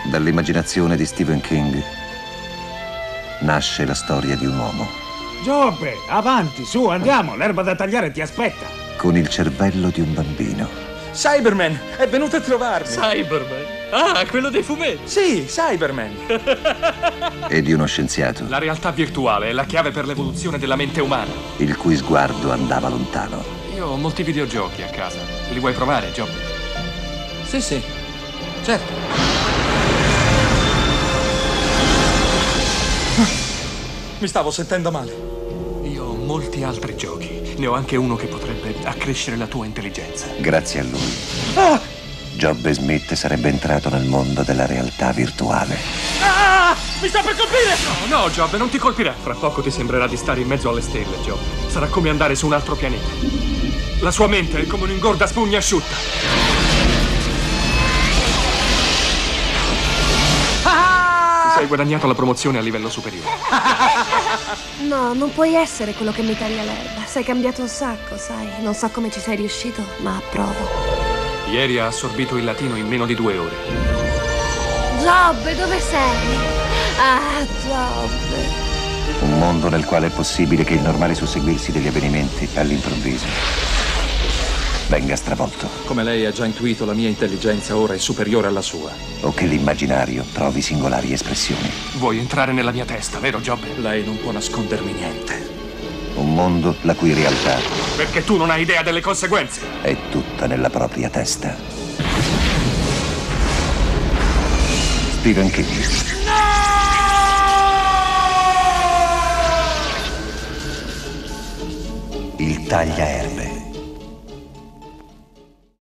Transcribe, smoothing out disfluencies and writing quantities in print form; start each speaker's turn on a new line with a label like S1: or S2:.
S1: Dall'immaginazione di Stephen King nasce la storia di un uomo.
S2: Giobbe, avanti, su, andiamo, l'erba da tagliare ti aspetta.
S1: Con il cervello di un bambino.
S3: Cyberman è venuto a trovarmi.
S4: Cyberman? Ah, quello dei fumetti.
S3: Sì, Cyberman.
S1: E di uno scienziato.
S4: La realtà virtuale è la chiave per l'evoluzione della mente umana.
S1: Il cui sguardo andava lontano.
S4: Io ho molti videogiochi a casa. Li vuoi provare, Giobbe?
S3: Sì, certo. Mi stavo sentendo male.
S4: Io ho molti altri giochi. Ne ho anche uno che potrebbe accrescere la tua intelligenza.
S1: Grazie a lui, Giobbe Smith sarebbe entrato nel mondo della realtà virtuale.
S3: Mi sta per colpire!
S4: No, no, Giobbe, non ti colpirà. Fra poco ti sembrerà di stare in mezzo alle stelle, Giobbe. Sarà come andare su un altro pianeta. La sua mente è come un'ingorda spugna asciutta. Ti sei guadagnato la promozione a livello superiore.
S5: No, non puoi essere quello che mi taglia l'erba. Sei cambiato un sacco, sai. Non so come ci sei riuscito, ma approvo.
S4: Ieri ha assorbito il latino in meno di 2 ore.
S5: Giobbe, dove sei? Ah, Giobbe.
S1: Un mondo nel quale è possibile che il normale susseguirsi degli avvenimenti all'improvviso venga stravolto.
S3: Come lei ha già intuito, la mia intelligenza ora è superiore alla sua.
S1: O che l'immaginario trovi singolari espressioni.
S4: Vuoi entrare nella mia testa, vero, Giobbe?
S3: Lei non può nascondermi niente.
S1: Un mondo la cui realtà
S4: Perché tu non hai idea delle conseguenze.
S1: è tutta nella propria testa. Stephen King. Il tagliaerbe.